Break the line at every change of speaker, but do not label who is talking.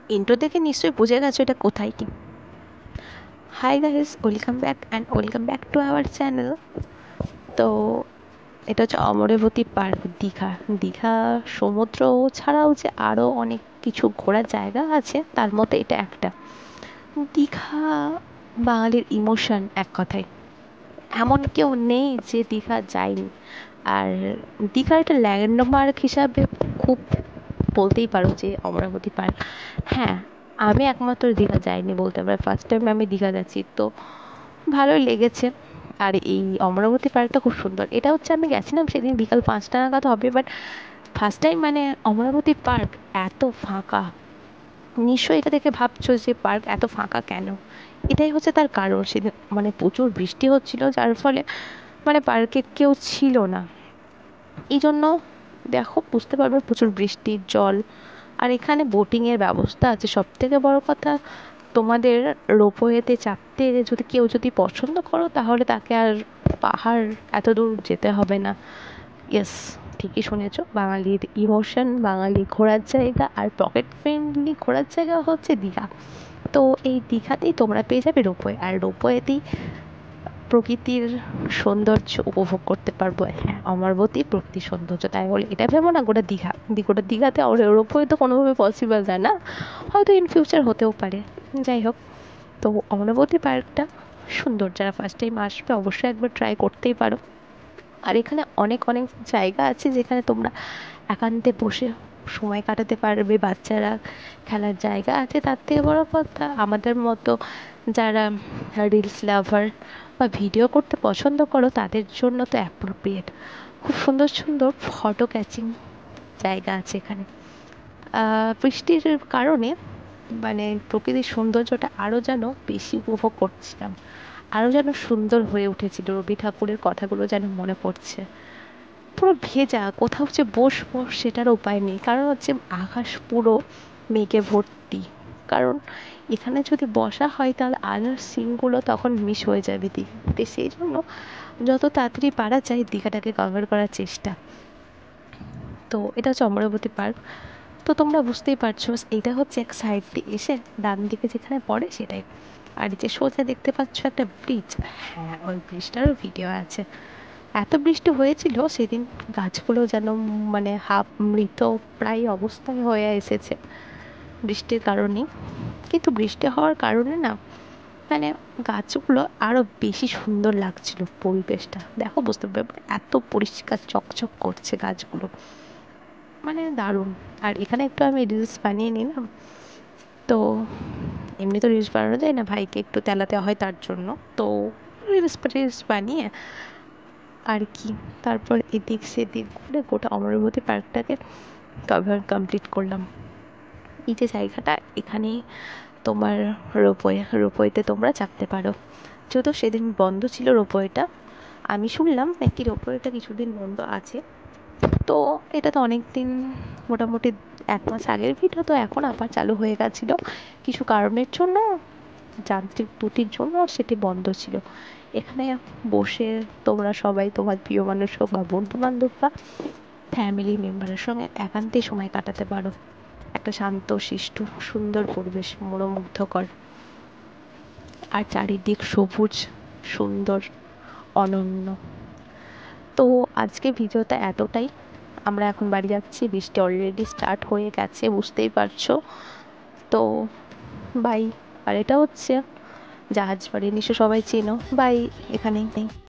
Intro দেখে নিশ্চয়ই বুঝে গেছো এটা কোথায় কি। Hi guys, welcome back to our channel. তো এটা হচ্ছে অমরাবতী পার্ক, দীঘা। দীঘা সমুদ্র ছাড়াও যে আরও অনেক কিছু ঘোরার জায়গা আছে, তার মধ্যে এটা একটা। দীঘা বাঙালির ইমোশন, এক কথায়। এমন কেউ নেই যে দীঘা যায়নি। আর দীঘার একটা ল্যান্ডমার্ক হিসাবে খুব বলতেই পারো যে অমরাবতী পার্ক। হ্যাঁ, আমি একমাত্র দীঘা যাইনি বলতে পারি, ফার্স্ট টাইম আমি দীঘা যাচ্ছি, তো ভালোই লেগেছে। আর এই অমরাবতী পার্কটা খুব সুন্দর। এটা হচ্ছে আমি গেছিলাম সেদিন বিকাল 5টা নাগাদ হবে, বাট ফার্স্ট টাইম মানে অমরাবতী পার্ক এত ফাঁকা। নিশ্চয়ই এটা দেখে ভাবছো যে পার্ক এত ফাঁকা কেন। এটাই হচ্ছে তার কারণ, সেদিন মানে প্রচুর বৃষ্টি হচ্ছিল, যার ফলে মানে পার্কে কেউ ছিল না। এই জন্য দেখো, বুঝতে পারবে প্রচুর বৃষ্টির জল। আর এখানে বোটিংয়ের ব্যবস্থা আছে, সব থেকে বড় কথা। তোমাদের রোপওয়েতে চাপতে যদি কেউ পছন্দ করো, তাহলে তাকে আর পাহাড় এত দূর যেতে হবে না। ইয়েস, ঠিকই শুনেছো, বাঙালির ইমোশন, বাঙালি ঘোরার জায়গা আর পকেট ফ্রেন্ডলি ঘোরার জায়গা হচ্ছে দীঘা। তো এই দীঘাতেই তোমরা পেয়ে যাবে রোপওয়ে, আর রোপওয়েতেই প্রকৃতির সৌন্দর্য উপভোগ করতে পারবো। হ্যাঁ, অমরাবতী প্রকৃতির সৌন্দর্য, তাই বলে এটা ভেবো না গোটা গোটা দীঘাতে ওরপরে তো কোনোভাবে পসিবল যায় না। হয়তো ইন ফিউচার হতেও পারে। যাই হোক, তো অমরাবতী পার্কটা সুন্দর। যারা ফার্স্ট টাইম আসবে অবশ্যই একবার ট্রাই করতেই পারো। আর এখানে অনেক অনেক জায়গা আছে যেখানে তোমরা একান্তে বসে সময় কাটাতে পারবে। বাচ্চারা খেলার জায়গা আছে, তার থেকে বড় কথা আমাদের মতো যারা রিলস লাভার বা ভিডিও করতে পছন্দ করো, তাদের জন্য তো অ্যাপ্রোপ্রিয়েট। খুব সুন্দর সুন্দর ফটো ক্যাচিং জায়গা আছে এখানে। বৃষ্টির কারণে মানে প্রকৃতির সৌন্দর্যটা আরও যেন বেশি উপভোগ করছিলাম, আরও যেন সুন্দর হয়ে উঠেছিল। রবি ঠাকুরের কথাগুলো যেন মনে পড়ছে। পুরো ভেজা, কোথাও যে বসবো সেটার উপায় নেই, কারণ হচ্ছে আকাশ পুরো মেঘে ভর্তি। কারণ এখানে যদি বসা হয় তাহলে আদার সিনগুলো তখন মিস হয়ে যাবে দীঘাতে। সেই জন্য যত তাড়াতাড়ি পারা যায় দীঘাটাকে কভার করার চেষ্টা। তো এটা হচ্ছে অমরাবতী পার্ক। তো তোমরা বুঝতেই পারছো, এটা হচ্ছে এক সাইড দিয়ে এসে ডান দিকে যেখানে পড়ে সেটাই। আর এই যে সোজা দেখতে পাচ্ছ একটা ব্রিজ, হ্যাঁ ওই ব্রিজটারও ভিডিও আছে। এত বৃষ্টি হয়েছিল সেদিন, গাছগুলো যেন মানে হাফ মৃত প্রায় অবস্থায় হয়ে এসেছে বৃষ্টির কারণে। কিন্তু বৃষ্টি হওয়ার কারণে না মানে গাছগুলো আরও বেশি সুন্দর লাগছিল পরিবেশটা। দেখো, বুঝতে পারবে এত পরিষ্কার চকচক করছে গাছগুলো, মানে দারুণ। আর এখানে একটু আমি রিলস বানিয়ে নিলাম। তো এমনি তো রিলস বানানো যায় না, ভাইকে একটু তেলাতে হয় তার জন্য। তো রিলস বানিয়ে আর কি, তারপর এদিক সেদিক ঘুরে গোটা অমরাবতী পার্কটাকে কমপ্লিট করলাম। এই যে জায়গাটা, এখানে তোমার রোপওয়েতে তোমরা চাপতে পারো। যেহেতু সেদিন বন্ধ ছিল রোপওয়েটা, আমি শুনলাম নাকি রোপওয়েটা কিছুদিন বন্ধ আছে। তো এটা তো অনেক দিন, মোটামুটি 1 মাস আগের ভিডিও, তো এখন আবার চালু হয়ে গেছিলো কিছু কারণের জন্য, যান্ত্রিক ত্রুটির জন্য সেটি বন্ধ ছিল। এখানে বসে তোমরা সবাই তোমার প্রিয় মানুষ হোক বা বন্ধু বান্ধব বা ফ্যামিলি মেম্বারের সঙ্গে একান্তে সময় কাটাতে পারো। একটা শান্ত শিষ্ট সুন্দর পরিবেশ, মনোমুগ্ধকর। আর চারিদিক সবুজ, সুন্দর, অনন্য। তো আজকে ভিডিওটা এতটাই। আমরা এখন বাড়ি যাচ্ছি, বৃষ্টি অলরেডি স্টার্ট হয়ে গেছে, বুঝতেই পারছো। তো বাই। আর এটা হচ্ছে জাহাজ বাড়ি, নিশ্চয় সবাই চেনো। বাই, এখানেই।